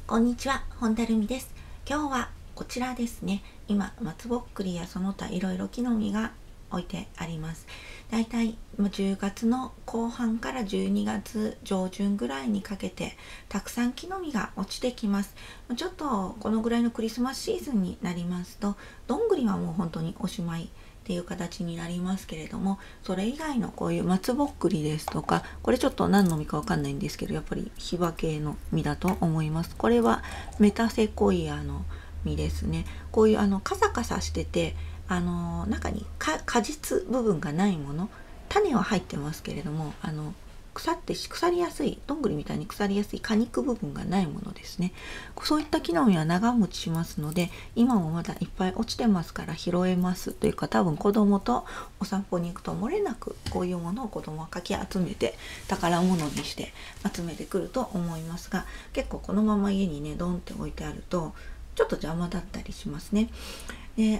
こんにちは、本田るみです。今日はこちらですね。今、松ぼっくりやその他いろいろ木の実が置いてあります。だいたい10月の後半から12月上旬ぐらいにかけてたくさん木の実が落ちてきます。ちょっとこのぐらいのクリスマスシーズンになりますと、どんぐりはもう本当におしまいっていう形になりますけれども、それ以外のこういう松ぼっくりですとか、これちょっと何の実かわかんないんですけど、やっぱりヒバ系の実だと思います。これはメタセコイアの実ですね。こういうカサカサしてて、中に果実部分がないもの、種は入ってますけれども、腐りやすい、どんぐりみたいに腐りやすい果肉部分がないものですね。そういった木の実は長持ちしますので、今もまだいっぱい落ちてますから拾えますというか、多分子供とお散歩に行くと漏れなくこういうものを子供はかき集めて宝物にして集めてくると思いますが、結構このまま家にねドンって置いてあるとちょっと邪魔だったりしますね。で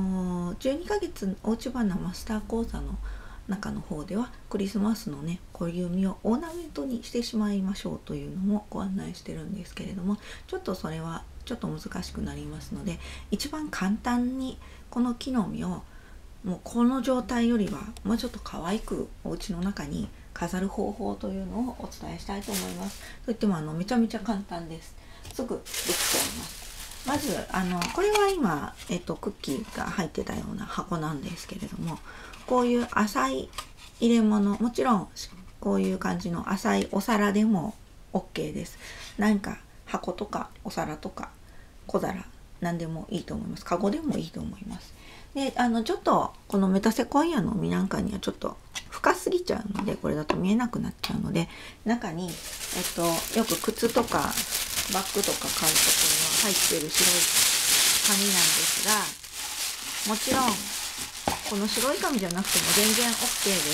12ヶ月おうち花マスター講座の中の方ではクリスマスのねこういう実をオーナメントにしてしまいましょうというのもご案内してるんですけれども、ちょっとそれはちょっと難しくなりますので、一番簡単にこの木の実をもうこの状態よりはもうちょっと可愛くお家の中に飾る方法というのをお伝えしたいと思います。といってもめちゃめちゃ簡単です。すぐできちゃいます。まずこれは今、クッキーが入ってたような箱なんですけれども、こういう浅い入れ物、もちろんこういう感じの浅いお皿でも OK です。何か箱とかお皿とか小皿何でもいいと思います。カゴでもいいと思います。でちょっとこのメタセコイアの実なんかにはちょっと深すぎちゃうので、これだと見えなくなっちゃうので、中によく靴とかバッグとか買うところに入っている白い紙なんですが、もちろんこの白い紙じゃなくても全然 OK です。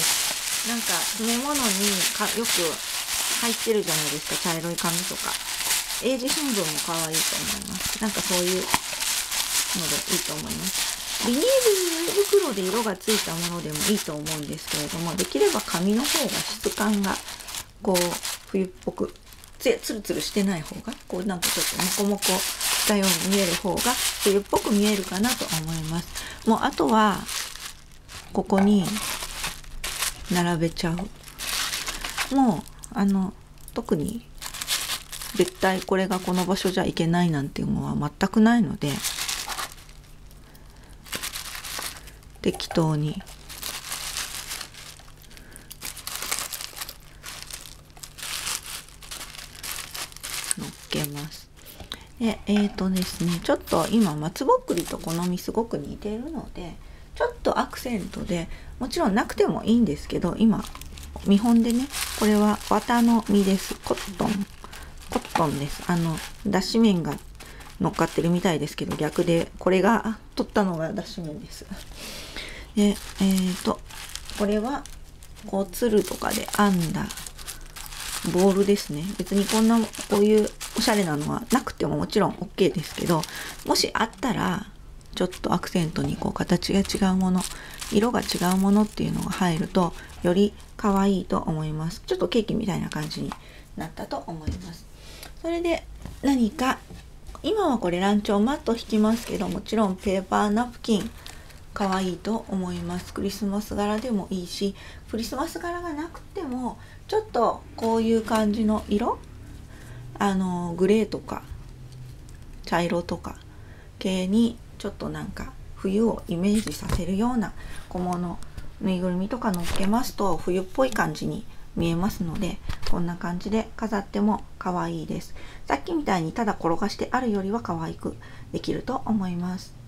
なんか詰め物によく入ってるじゃないですか、茶色い紙とか。英字新聞も可愛いと思います。なんかそういうのでいいと思います。ビニール袋で色がついたものでもいいと思うんですけれども、できれば紙の方が質感がこう冬っぽくツルツルしてない方が、こうなんかちょっとモコモコしたように見える方が冬っぽく見えるかなと思います。もうあとはここに並べちゃう。もう特に絶対これがこの場所じゃいけないなんていうのは全くないので、適当に乗っけます。でですね、ちょっと今松ぼっくりとこの実すごく似てるので、ちょっとアクセントで、もちろんなくてもいいんですけど、今見本でね、これは綿の実です。コットンです。脱脂綿が乗っかってるみたいですけど、逆でこれが取ったのが脱脂綿です。でこれはこうつるとかで編んだボールですね。別にこういうおしゃれなのはなくてももちろん OK ですけど、もしあったらちょっとアクセントにこう形が違うもの、色が違うものっていうのが入るとより可愛いと思います。ちょっとケーキみたいな感じになったと思います。それで何か今はこれランチョンマット引きますけど、もちろんペーパーナプキン可愛いと思います。クリスマス柄でもいいし、クリスマス柄がなくてもちょっとこういう感じの色、グレーとか茶色とか系にちょっとなんか冬をイメージさせるような小物、ぬいぐるみとか乗っけますと冬っぽい感じに見えますので、こんな感じで飾っても可愛いです。さっきみたいにただ転がしてあるよりは可愛くできると思います。